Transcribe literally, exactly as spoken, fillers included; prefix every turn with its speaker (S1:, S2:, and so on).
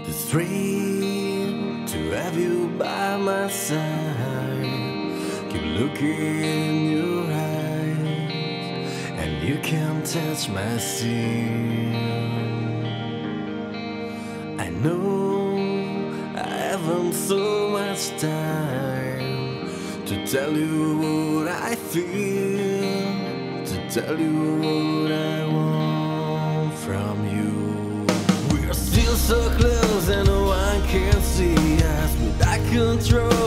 S1: the thrill to have you by my side. Keep looking in your eyes, and you can touch my skin. I know I haven't so much time to tell you what I feel, to tell you what I want from you. We're still so close and no one can see us, but I control